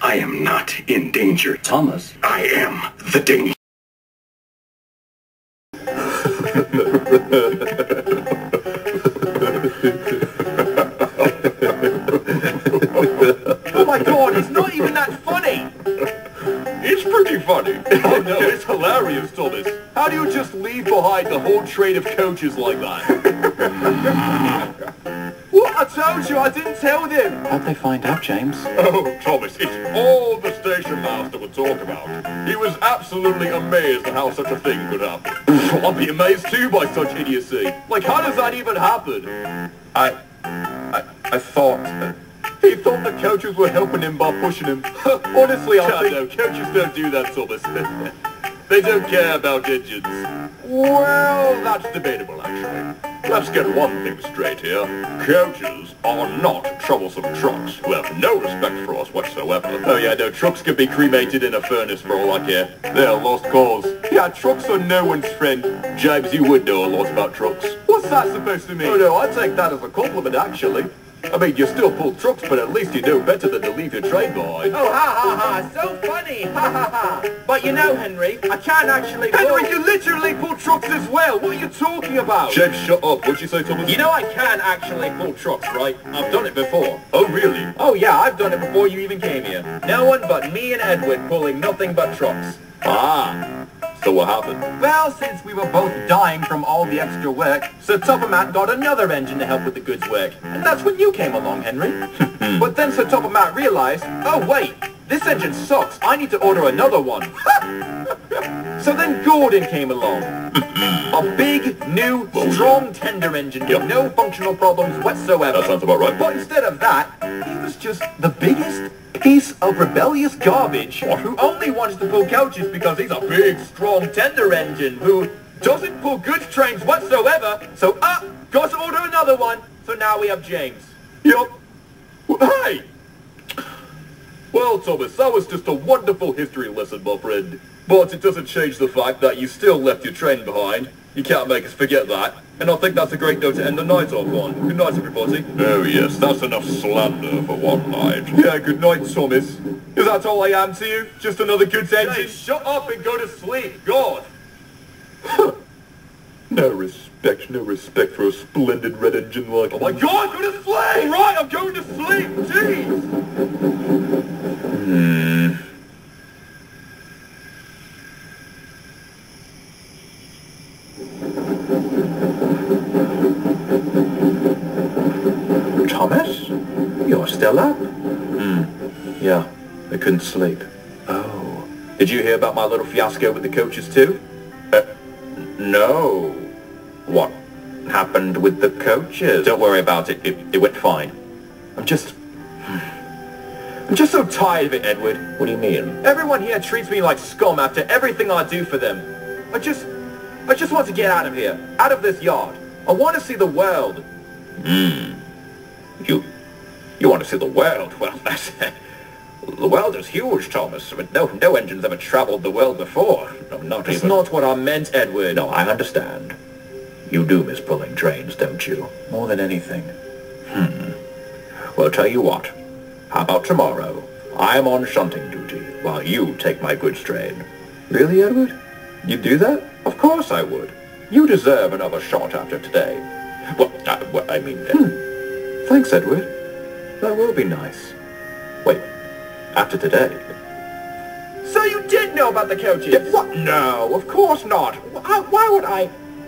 I am not in danger. Thomas? I am the danger. Oh my god, it's not even that funny! It's pretty funny. Oh no, it's hilarious, Thomas. How do you just leave behind the whole train of coaches like that? What? I told you, I didn't tell them! How'd they find out, James? Oh, Thomas, it's all the station master would talk about. He was absolutely amazed at how such a thing could happen. I'd be amazed too by such idiocy. Like, how does that even happen? I thought... He thought the coaches were helping him by pushing him. Honestly, I think... No, coaches don't do that, Thomas. They don't care about engines. Well, that's debatable, actually. Let's get one thing straight here. Coaches are not troublesome trucks who have no respect for us whatsoever. Oh yeah, no, trucks could be cremated in a furnace for all I care. They're a lost cause. Yeah, trucks are no one's friend. James, you would know a lot about trucks. What's that supposed to mean? Oh no, I take that as a compliment, actually. I mean, you still pull trucks, but at least you know better than to leave your train behind. Oh, ha ha ha, so funny, ha ha ha. But you know, Henry, I can't actually pull... Henry, you literally pull trucks as well! What are you talking about? James, shut up. What'd you say, Thomas? You know I can actually pull trucks, right? I've done it before. Oh, really? Oh yeah, I've done it before you even came here. No one but me and Edward pulling nothing but trucks. Ah. So what happened? Well, since we were both dying from all the extra work, Sir Toppermat got another engine to help with the goods work. And that's when you came along, Henry. But then Sir Toppermat realized, oh wait, this engine sucks. I need to order another one. So then Gordon came along. A big, new, strong tender engine with no functional problems whatsoever. That sounds about right. But instead of that, he was just the biggest piece of rebellious garbage who only wants to pull coaches because he's a big, strong tender engine who doesn't pull goods trains whatsoever. So, got to order another one. So now we have James. Yup. Hey! Well, Thomas, that was just a wonderful history lesson, my friend. But it doesn't change the fact that you still left your train behind. You can't make us forget that. And I think that's a great note to end the night off on. Good night, everybody. Oh, yes, that's enough slander for one night. Yeah, good night, Thomas. Is that all I am to you? Just another good engine? Hey, shut up and go to sleep, God! No respect for a splendid red engine like... Oh my God, go to sleep! All right, I'm going to sleep, jeez! Thomas? You're still up? Yeah, I couldn't sleep. Oh. Did you hear about my little fiasco with the coaches too? No. What happened with the coaches? Don't worry about it. It went fine. I'm just so tired of it, Edward. What do you mean? Everyone here treats me like scum after everything I do for them. I just want to get out of here. Out of this yard. I want to see the world. You want to see the world? Well, that's... The world is huge, Thomas. But no engine's ever traveled the world before. No, not even... That's not what I meant, Edward. No, I understand. You do miss pulling trains, don't you? More than anything. Well, tell you what. How about tomorrow? I'm on shunting duty, while you take my goods train. Really, Edward? You'd do that? Of course I would. You deserve another shot after today. Well, I mean... Thanks, Edward. That will be nice. Wait, after today? So you did know about the coaches? What? No, of course not. Why would I...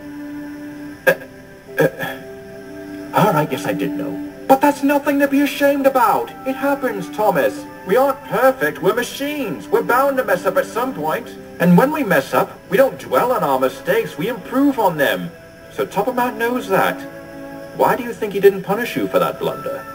Alright, yes I did know. But that's nothing to be ashamed about. It happens, Thomas. We aren't perfect, we're machines. We're bound to mess up at some point. And when we mess up, we don't dwell on our mistakes, we improve on them. So Toppermat knows that. Why do you think he didn't punish you for that blunder?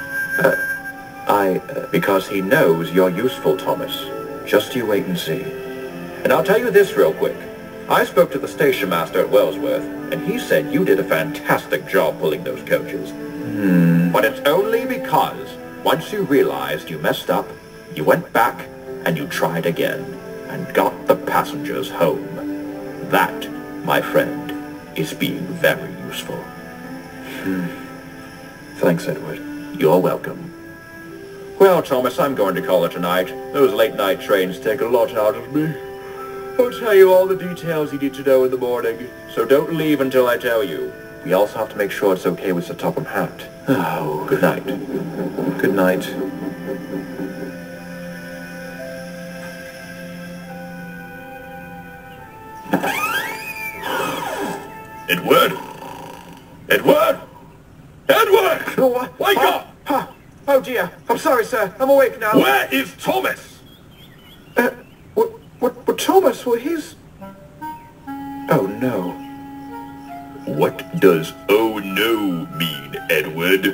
Because he knows you're useful, Thomas. Just you wait and see. And I'll tell you this real quick. I spoke to the station master at Wellsworth, and he said you did a fantastic job pulling those coaches. But it's only because, once you realized you messed up, you went back and you tried again, and got the passengers home. That, my friend, is being very useful. Thanks, Edward. You're welcome. Well, Thomas, I'm going to call it a night. Those late-night trains take a lot out of me. I'll tell you all the details you need to know in the morning, so don't leave until I tell you. We also have to make sure it's okay with Sir Topham Hatt. Oh, good night. Good night. Edward? Edward? Edward! Oh, Wake up! Oh dear, I'm sorry, sir. I'm awake now. Where is Thomas? What, Thomas? Well, he's... Oh, no. What does "oh no" mean, Edward?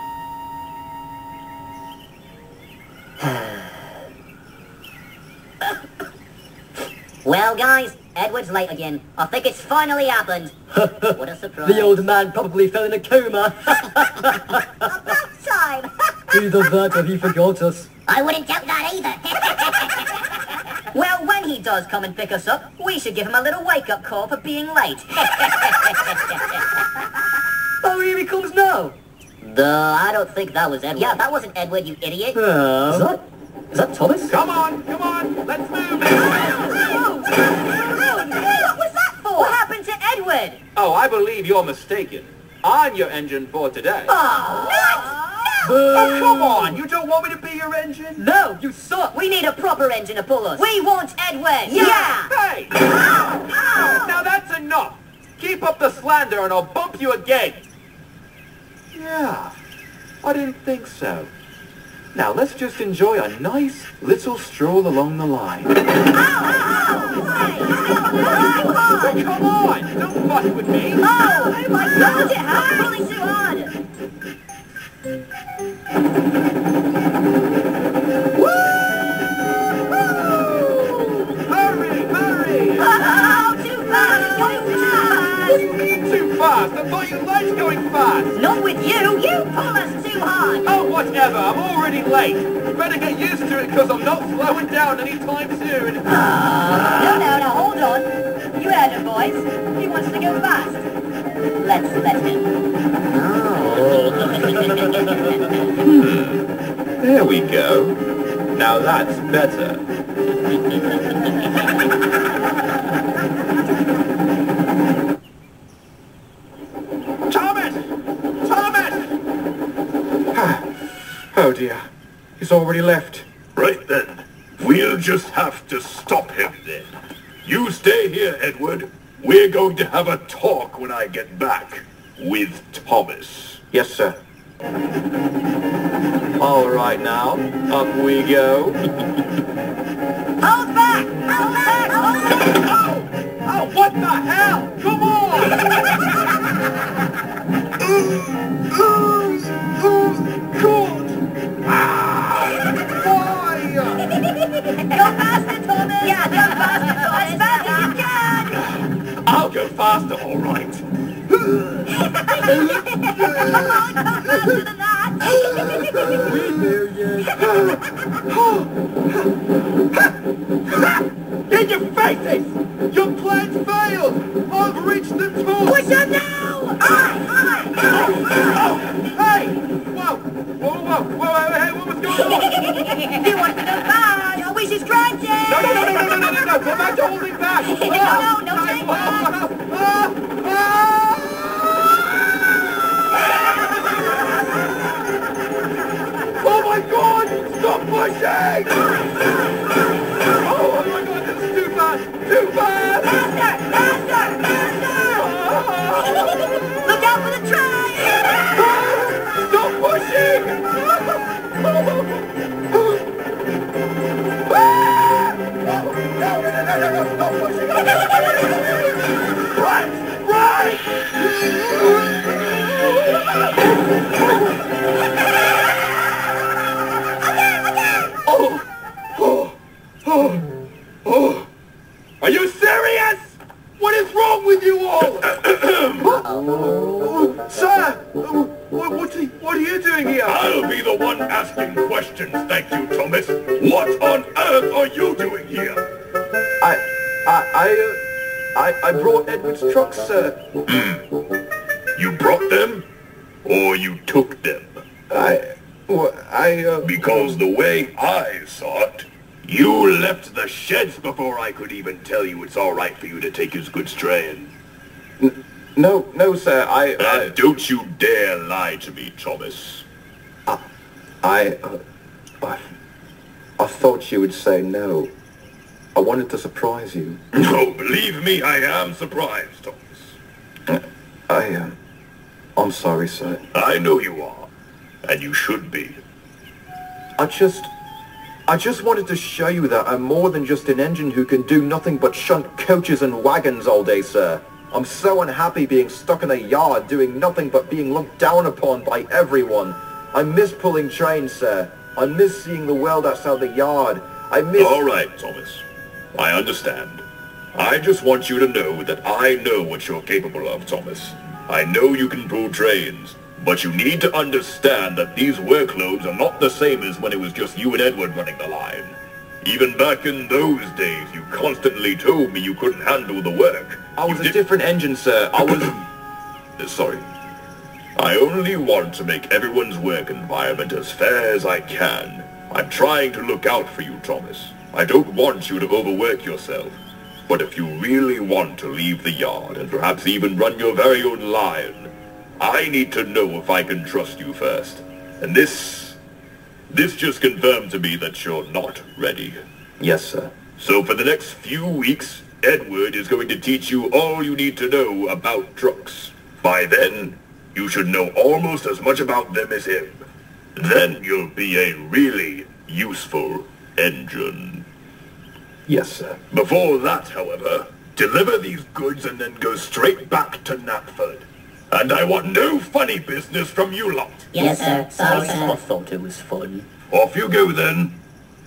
Well, guys, Edward's late again. I think it's finally happened. What a surprise. The old man probably fell in a coma. About time. Either that or he forgot us. I wouldn't doubt that either. Well, when he does come and pick us up, we should give him a little wake-up call for being late. Oh, here he comes now. I don't think that was Edward. Yeah, that wasn't Edward, you idiot. Is that Thomas? Come on, let's move. What was that for? What happened to Edward? Oh, I believe you're mistaken. I'm your engine for today. Oh, Oh, come on! You don't want me to be your engine? No, you suck. we need a proper engine to pull us. We want Edward. Yeah. Hey! Now that's enough! Keep up the slander and I'll bump you again! Yeah, I didn't think so. Now let's just enjoy a nice little stroll along the line. Oh, come on! Don't fuss with me! Oh my God! It hurt really too hard. Hurry! Oh, too fast! It's going too fast! What do you mean too fast? I thought you liked going fast! Not with you! You pull us too hard! Oh, whatever, I'm already late. Better get used to it because I'm not slowing down anytime soon. No, hold on. You heard him, boys. He wants to go fast. Let's let him. There we go. Now that's better. Thomas! Oh dear. He's already left. Right then. We'll just have to stop him then. You stay here, Edward. We're going to have a talk when I get back. With Thomas. Yes, sir. All right now. Up we go. Hold back! Hold back! Hold back! Oh, what the hell? Come on! God! Why? Go faster, Thomas! Yeah, go faster, Thomas! As fast as you can! I'll go faster, all right. Go faster than that! We're there yet. In your faces! Your plan's failed! I've reached the top! Push him now! Hey! Whoa! Hey, what was going on? He wants to go fast! Your wish is granted! No! Come back to holding back! No, take back! Oh my God! Stop pushing! Oh my God! This is too fast! Too fast! Faster! Look out for the train! Stop pushing! No, stop pushing! Right! Are you serious? What is wrong with you all? Sir! What are you doing here? I'll be the one asking questions, thank you, Thomas. What on earth are you doing here? I brought Edward's trucks, sir. You brought them? Or you took them? Because the way I saw it, you left the sheds before I could even tell you it's all right for you to take his goods straying. No, sir, And don't you dare lie to me, Thomas. I thought you would say no. I wanted to surprise you. No, believe me, I am surprised, Thomas. I'm sorry, sir. I know you are, and you should be. I just wanted to show you that I'm more than just an engine who can do nothing but shunt coaches and wagons all day, sir. I'm so unhappy being stuck in a yard doing nothing but being looked down upon by everyone. I miss pulling trains, sir. I miss seeing the world outside the yard. I miss... All right, Thomas. I understand. I just want you to know that I know what you're capable of, Thomas. I know you can pull trains, but you need to understand that these workloads are not the same as when it was just you and Edward running the line. Even back in those days, you constantly told me you couldn't handle the work. I was a different engine, sir. I was... Sorry. I only want to make everyone's work environment as fair as I can. I'm trying to look out for you, Thomas. I don't want you to overwork yourself. But if you really want to leave the yard and perhaps even run your very own line, I need to know if I can trust you first. And this just confirmed to me that you're not ready. Yes, sir. So for the next few weeks, Edward is going to teach you all you need to know about trucks. By then, you should know almost as much about them as him. Then you'll be a really useful engine. Yes, sir. Before that, however, deliver these goods and then go straight back to Knapford. And I want no funny business from you lot. Yes, sir. Sorry, sir. I thought it was fun. Off you go then.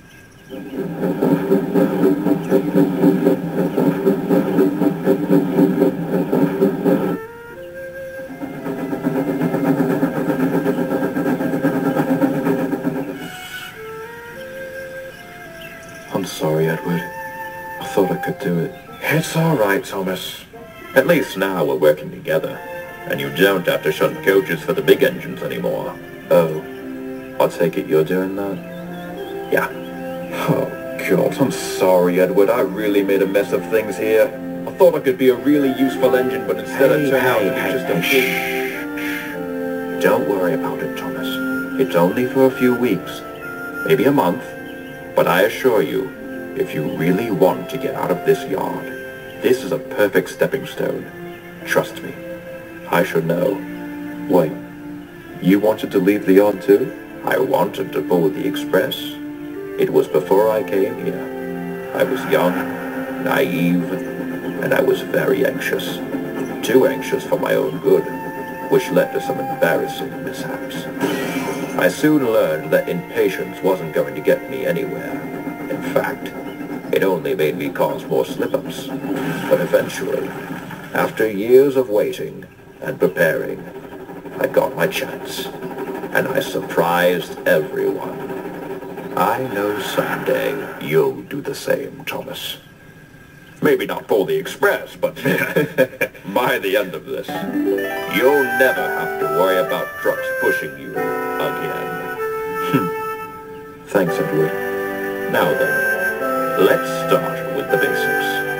I'm sorry, Edward. I thought I could do it. It's all right, Thomas. At least now we're working together. And you don't have to shunt coaches for the big engines anymore. Oh, I take it you're doing that? Yeah. Oh, God, I'm sorry, Edward. I really made a mess of things here. I thought I could be a really useful engine, but instead I turned out to be just a big... Don't worry about it, Thomas. It's only for a few weeks. Maybe a month. But I assure you, if you really want to get out of this yard, this is a perfect stepping stone. Trust me. I should know. Wait, you wanted to leave the yard too? I wanted to pull the express. It was before I came here. I was young, naive, and I was very anxious. Too anxious for my own good, which led to some embarrassing mishaps. I soon learned that impatience wasn't going to get me anywhere. In fact, it only made me cause more slip-ups. But eventually, after years of waiting and preparing, I got my chance, and I surprised everyone. I know someday you'll do the same, Thomas. Maybe not pull the express, but by the end of this, you'll never have to worry about trucks pushing you again. Thanks, Edward. Now then, let's start with the basics.